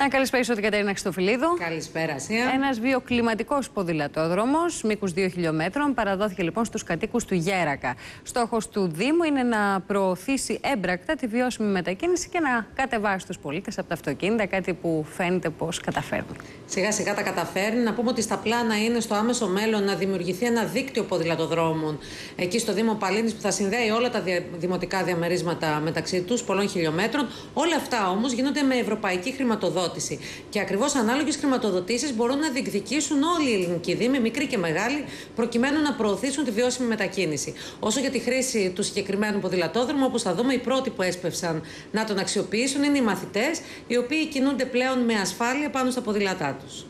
Να καλησπέρισω την Κατερίνα Χριστοφυλίδου. Καλησπέρα, Ασία. Ένας βιοκλιματικός ποδηλατόδρομος μήκους 2 χιλιόμετρων παραδόθηκε λοιπόν στους κατοίκους του Γέρακα. Στόχος του Δήμου είναι να προωθήσει έμπρακτα τη βιώσιμη μετακίνηση και να κατεβάσει τους πολίτες από τα αυτοκίνητα, κάτι που φαίνεται πως καταφέρνουν. Σιγά σιγά τα καταφέρνει. Να πούμε ότι στα πλάνα είναι στο άμεσο μέλλον να δημιουργηθεί ένα δίκτυο ποδηλατοδρόμων εκεί στο Δήμο Παλίνης που θα συνδέει όλα τα δημοτικά διαμερίσματα μεταξύ τους, πολλών χιλιόμετρων. Όλα αυτά όμως γίνονται με ευρωπαϊκή χρηματοδότηση. Και ακριβώς ανάλογες χρηματοδοτήσεις μπορούν να διεκδικήσουν όλοι οι ελληνικοί δήμοι, μικροί και μεγάλοι, προκειμένου να προωθήσουν τη βιώσιμη μετακίνηση. Όσο για τη χρήση του συγκεκριμένου ποδηλατόδρομου, όπως θα δούμε, οι πρώτοι που έσπευσαν να τον αξιοποιήσουν είναι οι μαθητές, οι οποίοι κινούνται πλέον με ασφάλεια πάνω στα ποδήλατά τους.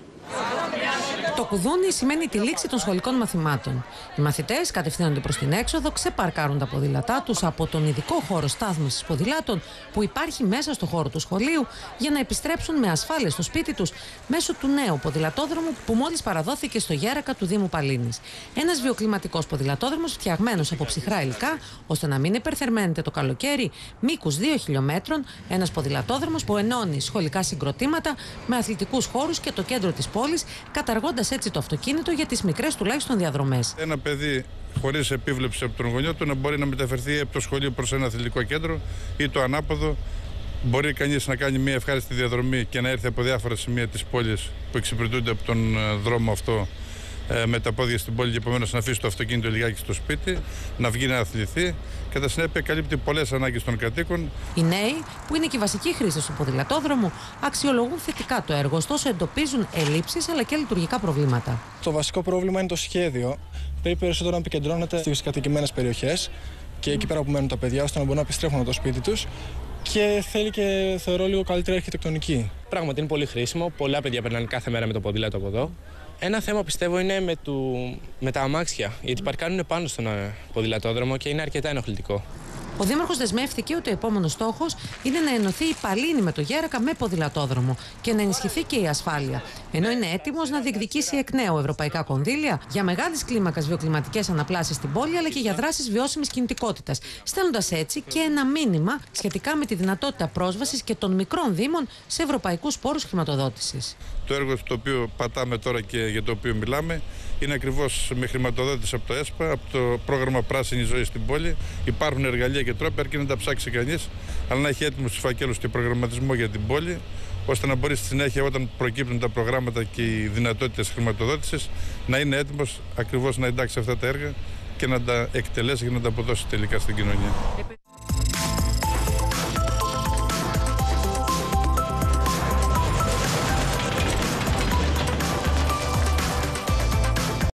Το κουδούνι σημαίνει τη λήξη των σχολικών μαθημάτων. Οι μαθητές κατευθύνονται προς την έξοδο, ξεπαρκάρουν τα ποδήλατά τους από τον ειδικό χώρο στάθμισης ποδηλάτων που υπάρχει μέσα στο χώρο του σχολείου για να επιστρέψουν με ασφάλεια στο σπίτι τους μέσω του νέου ποδηλατόδρομου που μόλις παραδόθηκε στο Γέρακα του Δήμου Παλίνης. Ένας βιοκλιματικός ποδηλατόδρομος φτιαγμένος από ψυχρά υλικά ώστε να μην υπερθερμαίνεται το καλοκαίρι, μήκους 2 χιλιόμετρων, ένας ποδηλατόδρομος που ενώνει σχολικά συγκροτήματα με αθλητικούς χώρους και το κέντρο της πόλης, καταργώντας έτσι το αυτοκίνητο για τις μικρές τουλάχιστον διαδρομές. Ένα παιδί χωρίς επίβλεψη από τον γονιό του να μπορεί να μεταφερθεί από το σχολείο προς ένα αθλητικό κέντρο ή το ανάποδο. Μπορεί κανείς να κάνει μια ευχάριστη διαδρομή και να έρθει από διάφορα σημεία της πόλης που εξυπηρετούνται από τον δρόμο αυτό με τα πόδια στην πόλη και επομένως να αφήσει το αυτοκίνητο λιγάκι στο σπίτι, να βγει να αθληθεί. Κατά συνέπεια, καλύπτει πολλές ανάγκες των κατοίκων. Οι νέοι, που είναι και οι βασικοί χρήστες του ποδηλατόδρομου, αξιολογούν θετικά το έργο, ωστόσο εντοπίζουν ελλείψεις αλλά και λειτουργικά προβλήματα. Το βασικό πρόβλημα είναι το σχέδιο. Πρέπει περισσότερο να επικεντρώνεται στις κατοικημένες περιοχές και εκεί πέρα που μένουν τα παιδιά, ώστε να μπορούν να επιστρέφουν από το σπίτι τους. Και θέλει και θεωρώ λίγο καλύτερη αρχιτεκτονική. Πράγματι είναι πολύ χρήσιμο. Πολλά παιδιά περνάνε κάθε μέρα με το ποδήλατο από εδώ. Ένα θέμα πιστεύω είναι με τα αμάξια, γιατί παρκάρουν πάνω στον ποδηλατόδρομο και είναι αρκετά ενοχλητικό. Ο Δήμαρχος δεσμεύτηκε ότι ο επόμενος στόχος είναι να ενωθεί η Παλίνη με το Γέρακα με ποδηλατόδρομο και να ενισχυθεί και η ασφάλεια. Ενώ είναι έτοιμος να διεκδικήσει εκ νέου ευρωπαϊκά κονδύλια για μεγάλης κλίμακας βιοκλιματικές αναπλάσεις στην πόλη αλλά και για δράσεις βιώσιμης κινητικότητας, στέλνοντας έτσι και ένα μήνυμα σχετικά με τη δυνατότητα πρόσβασης και των μικρών δήμων σε ευρωπαϊκούς πόρους χρηματοδότησης. Το έργο το οποίο πατάμε τώρα και για το οποίο μιλάμε είναι ακριβώς με χρηματοδότηση από το ΕΣΠΑ, από το πρόγραμμα Πράσινη Ζωή στην πόλη. Υπάρχουν εργαλεία και τρόποι, αρκεί να τα ψάξει κανείς, αλλά να έχει έτοιμους τους φακέλους και προγραμματισμό για την πόλη, ώστε να μπορεί στη συνέχεια, όταν προκύπτουν τα προγράμματα και οι δυνατότητες χρηματοδότησης, να είναι έτοιμος ακριβώς να εντάξει αυτά τα έργα και να τα εκτελέσει και να τα αποδώσει τελικά στην κοινωνία.